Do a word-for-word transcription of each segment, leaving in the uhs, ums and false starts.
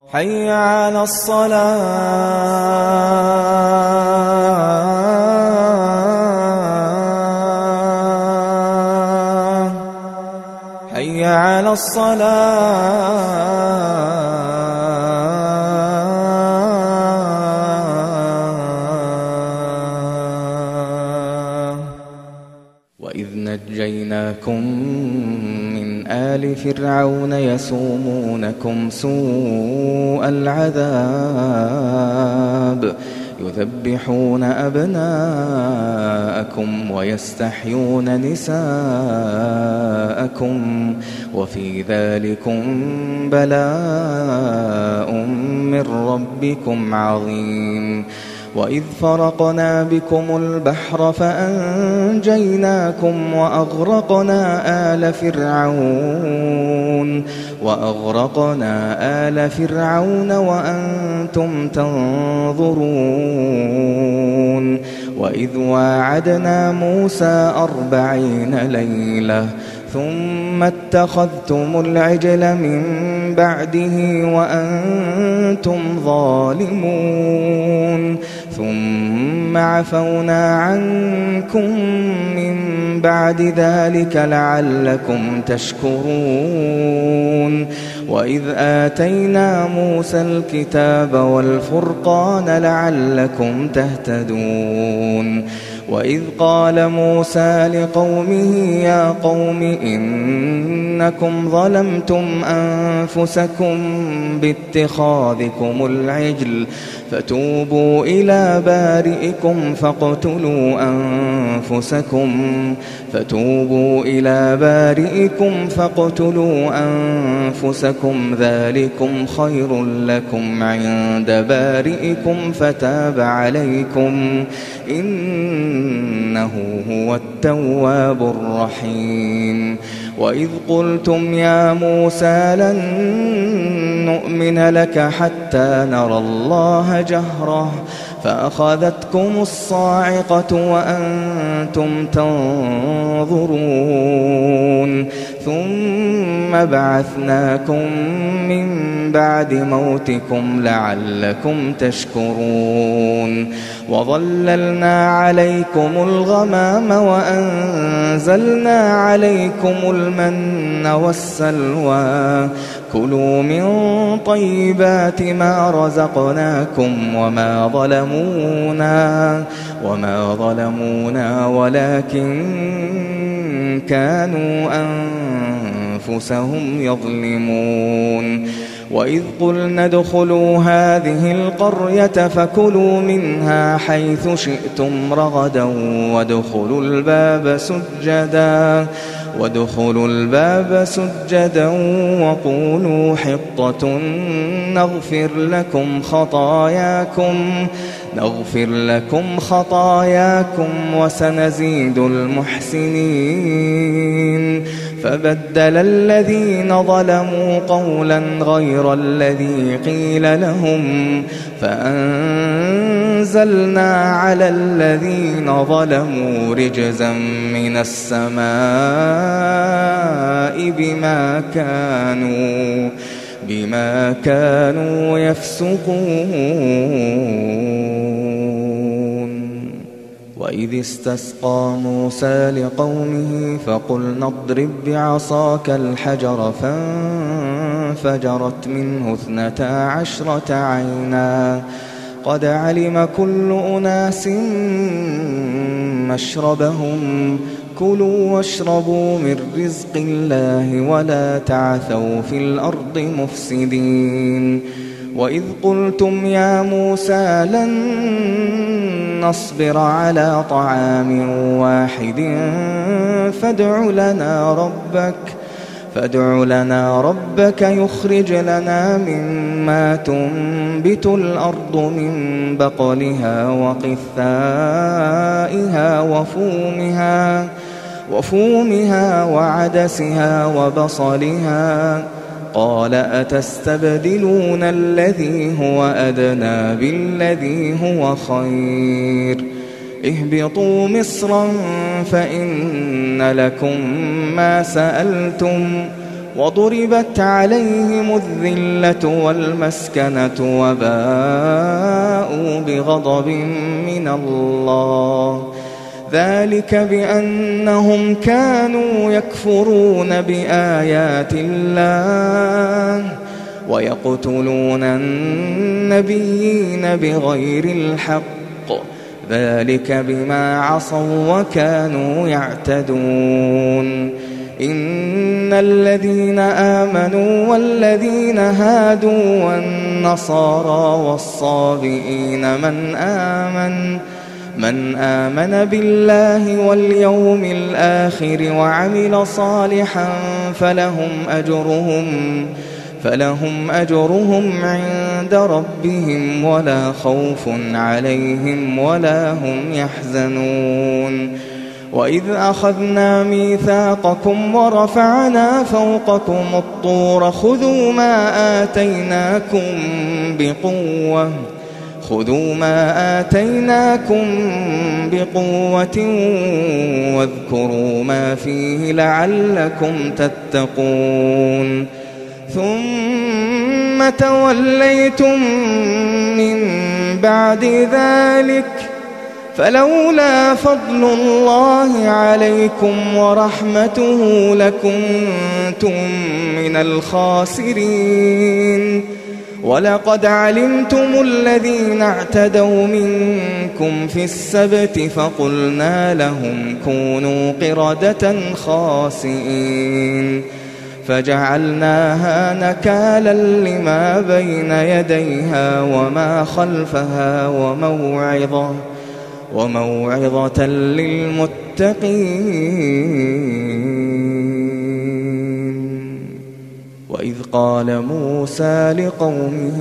حي على الصلاة حي على الصلاة. وإذ نجيناكم من آل فرعون يسومونكم سوء العذاب يذبحون أبناءكم ويستحيون نساءكم وفي ذلكم بلاء من ربكم عظيم. وإذ فرقنا بكم البحر فأنجيناكم وأغرقنا آل فرعون وأغرقنا آل فرعون وأنتم تنظرون. وإذ واعدنا موسى أربعين ليلة ثم اتخذتم العجل من بعده وأنتم ظالمون ثم عفونا عنكم من بعد ذلك لعلكم تشكرون. وإذ آتينا موسى الكتاب والفرقان لعلكم تهتدون. وإذ قال موسى لقومه يا قوم إنكم ظلمتم أنفسكم باتخاذكم العجل فتوبوا إلى بارئكم فاقتلوا أنفسكم فتوبوا إلى بارئكم فاقتلوا أنفسكم ذلكم خير لكم عند بارئكم فتاب عليكم إنه هو التواب الرحيم. وإذ قلتم يا موسى لن نؤمن لك حتى نرى الله جهرة فأخذتكم الصاعقة وأنتم تنظرون ثم بعثناكم من بعد موتكم لعلكم تشكرون. وظللنا عليكم الغمام وأنزلنا عليكم المن والسلوى كلوا من طيبات ما رزقناكم وما ظلمونا وما ظلمونا ولكن كانوا أنفسهم يظلمون. وإذ قلنا ادخلوا هذه القرية فكلوا منها حيث شئتم رغدا وادخلوا الباب سجدا وادخلوا الباب سجدا وقولوا حطة نغفر لكم خطاياكم نغفر لكم خطاياكم وسنزيد المحسنين. فبدل الذين ظلموا قولا غير الذي قيل لهم فأنزلنا على الذين ظلموا رجزا من السماء بما كانوا بما كانوا يفسقون. وإذ استسقى موسى لقومه فقلنا اضرب بعصاك الحجر فانفجرت منه اثنتا عشرة عينا قد علم كل أناس مشربهم كلوا واشربوا من رزق الله ولا تعثوا في الأرض مفسدين. وإذ قلتم يا موسى لن نصبر على طعام واحد فادع لنا ربك فادع لنا ربك يخرج لنا مما تنبت الأرض من بقلها وقثائها وفومها وفومها وعدسها وبصلها قال أتستبدلون الذي هو أدنى بالذي هو خير اهبطوا مصرا فإن لكم ما سألتم وضربت عليهم الذلة والمسكنة وباءوا بغضب من الله ذلك بأنهم كانوا يكفرون بآيات الله ويقتلون النبيين بغير الحق ذلك بما عصوا وكانوا يعتدون إن الذين آمنوا والذين هادوا والنصارى والصابئين من آمن من آمن بالله واليوم الآخر وعمل صالحا فلهم أجرهم فلهم أجرهم عند ربهم ولا خوف عليهم ولا هم يحزنون وإذ أخذنا ميثاقكم ورفعنا فوقكم الطور خذوا ما آتيناكم بقوة خذوا ما آتيناكم بقوة واذكروا ما فيه لعلكم تتقون ثم توليتم من بعد ذلك فلولا فضل الله عليكم ورحمته لكنتم من الخاسرين ولقد علمتم الذين اعتدوا منكم في السبت فقلنا لهم كونوا قردة خاسئين فجعلناها نكالا لما بين يديها وما خلفها وموعظة وموعظة للمتقين وإذ قال موسى لقومه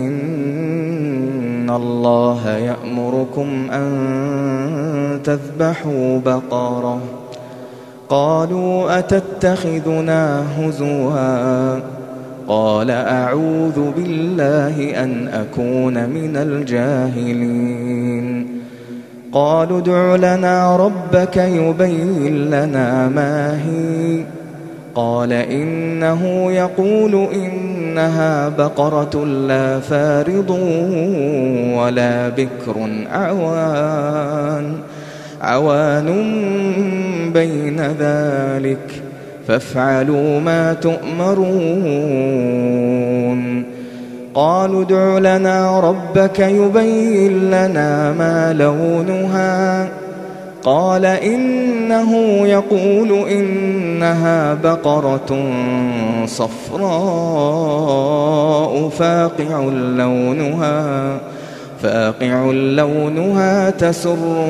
إن الله يأمركم أن تذبحوا بقرة قالوا أتتخذنا هزوا قال أعوذ بالله أن أكون من الجاهلين قالوا ادع لنا ربك يبين لنا ما هي قال إنه يقول إنها بقرة لا فارض ولا بكر عوان عوان بين ذلك فافعلوا ما تؤمرون قالوا ادع لنا ربك يبين لنا ما لونها قال إنه يقول إنها بقرة صفراء فاقع لونها فاقع لونها تسر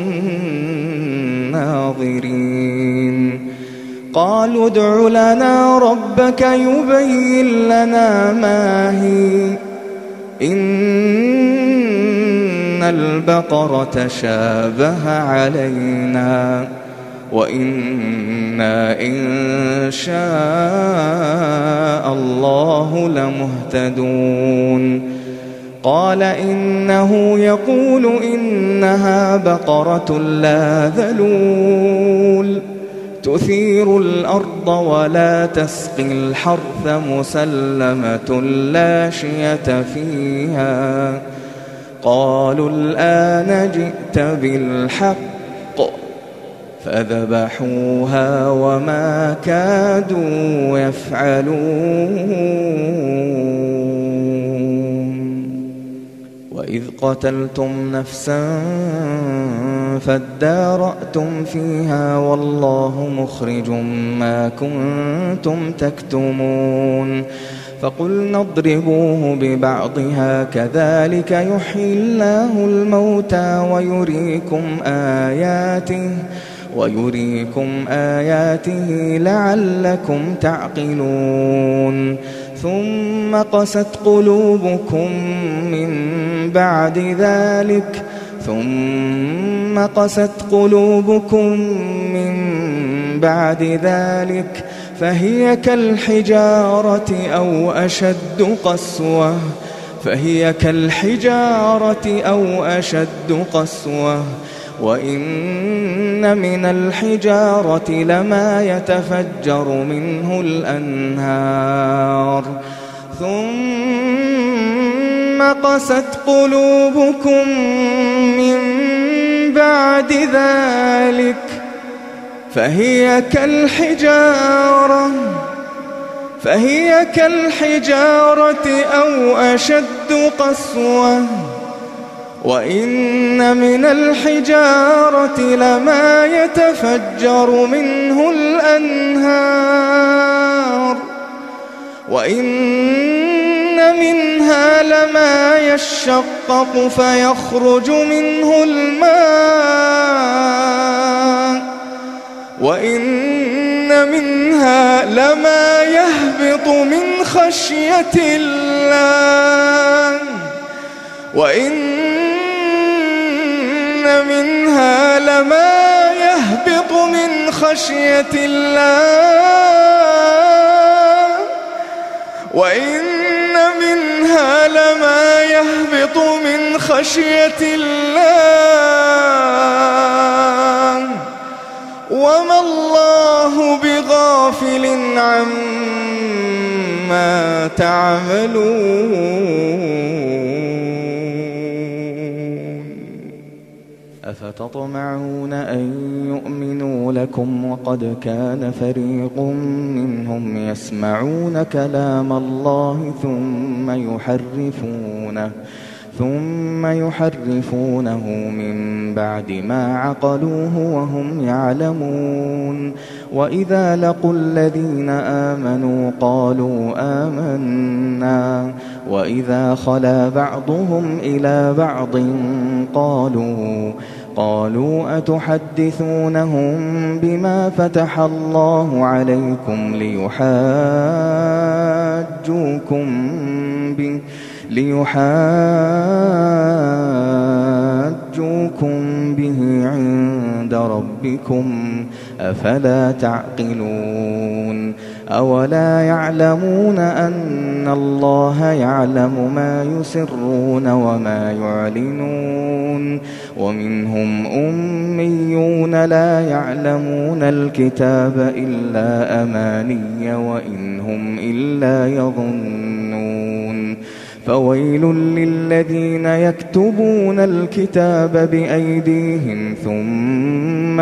الناظرين قالوا ادع لنا ربك يبين لنا ما هي إن البقرة شابه علينا وإنا إن شاء الله لمهتدون قال إنه يقول إنها بقرة لا ذلول تثير الأرض ولا تسقي الحرث مسلمة لا شية فيها قالوا الآن جئت بالحق فذبحوها وما كادوا يفعلون وإذ قتلتم نفسا فادارأتم فيها والله مخرج ما كنتم تكتمون فقلنا اضربوه ببعضها كذلك يحيي الله الموتى ويريكم آياته ويريكم آياته لعلكم تعقلون ثم قست قلوبكم من بعد ذلك ثم قست قلوبكم من بعد ذلك فهي كالحجارة أو أشد قسوة فهي كالحجارة أو أشد قسوة وإن من الحجارة لما يتفجر منه الأنهار ثم قست قلوبكم من بعد ذلك فهي كالحجارة فهي كالحجارة أو أشد قسوة وإن من الحجارة لما يتفجر منه الأنهار وإن منها لما يشقق فيخرج منه الماء وإن منها لما يهبط من خشية الله وإن منها لما يهبط من خشية الله وإن منها لما يهبط من خشية الله وما الله بغافل عما تعملون أفتطمعون أن يؤمنوا لكم وقد كان فريق منهم يسمعون كلام الله ثم يحرفونه ثم يحرفونه من بعد ما عقلوه وهم يعلمون وإذا لقوا الذين آمنوا قالوا آمنا وإذا خلا بعضهم إلى بعض قالوا قالوا أتحدثونهم بما فتح الله عليكم ليحاجوكم به ليحاجوكم به عند ربكم أفلا تعقلون أولا يعلمون أن الله يعلم ما يسرون وما يعلنون ومنهم أميون لا يعلمون الكتاب إلا أماني وإن هم إلا يظنون فويل للذين يكتبون الكتاب بأيديهم ثم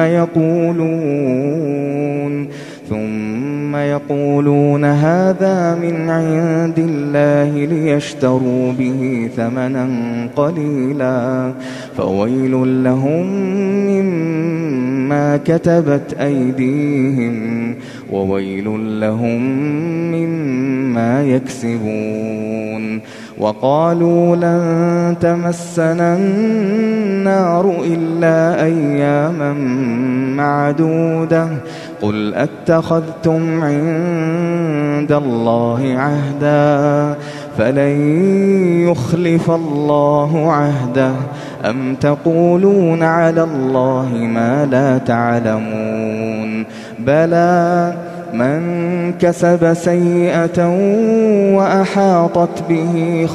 يقولون ثم يقولون هذا من عند الله ليشتروا به ثمنا قليلا فويل لهم مما كتبت أيديهم وويل لهم مما يكسبون وقالوا لن تمسنا النار إلا أياما معدودة قل أتخذتم عند الله عهدا فلن يخلف الله عهده أم تقولون على الله ما لا تعلمون بلى من كسب سيئة وأحاطت به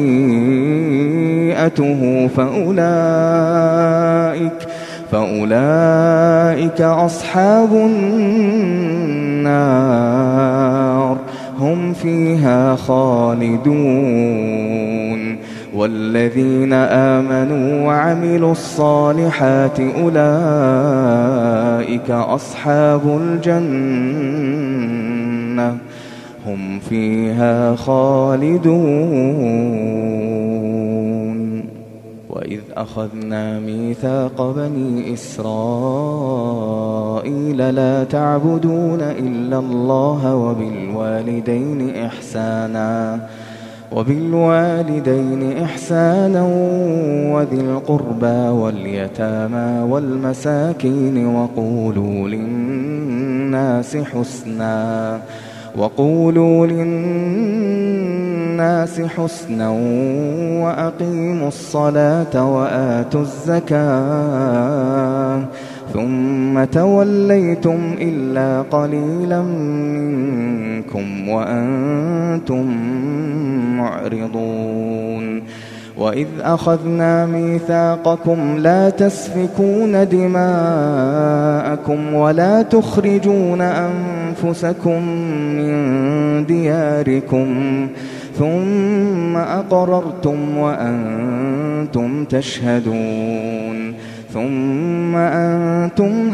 خطيئته فأولئك فأولئك أصحاب النار هم فيها خالدون والذين آمنوا وعملوا الصالحات أولئك أصحاب الجنة هم فيها خالدون وإذ أخذنا ميثاق بني إسرائيل لا تعبدون إلا الله وبالوالدين إحسانا وبالوالدين إحسانا وذي القربى واليتامى والمساكين وقولوا للناس حسنا وقولوا للناس حسنا وأقيموا الصلاة وآتوا الزكاة ثم توليتم إلا قليلا منكم وأنتم معرضون وإذ أخذنا ميثاقكم لا تسفكون دماءكم ولا تخرجون أنفسكم من دياركم ثم أقررتم وأنتم تشهدون ثم أنتم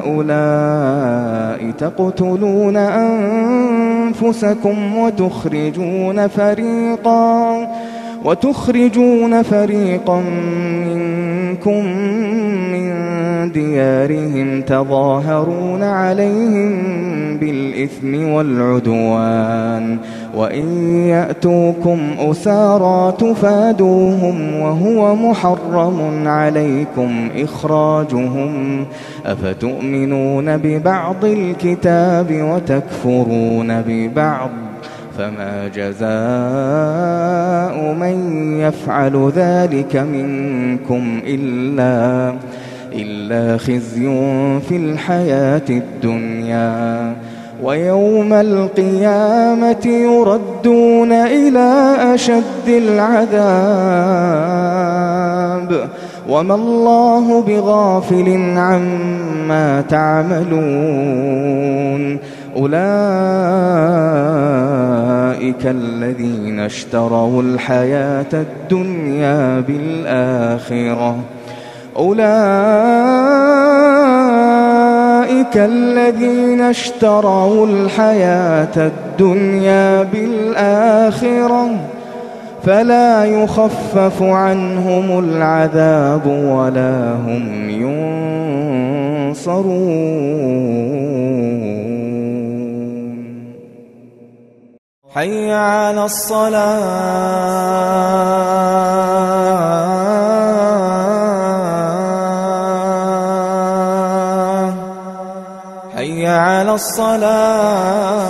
هؤلاء تقتلون أنفسكم وتخرجون فريقا وتخرجون فريقا منكم من ديارهم تظاهرون عليهم بالإثم والعدوان وإن يأتوكم أسارى تفادوهم وهو محرم عليكم إخراجهم أفتؤمنون ببعض الكتاب وتكفرون ببعض فما جزاء من يفعل ذلك منكم إلا, إلا خزي في الحياة الدنيا ويوم القيامة يردون إلى أشد العذاب وما الله بغافل عما تعملون أولئك الذين اشتروا الحياة الدنيا بالآخرة أولئك الذين اشتروا الحياة الدنيا بالآخرة فلا يخفف عنهم العذاب ولا هم ينصرون. حي على الصلاة حي على الصلاة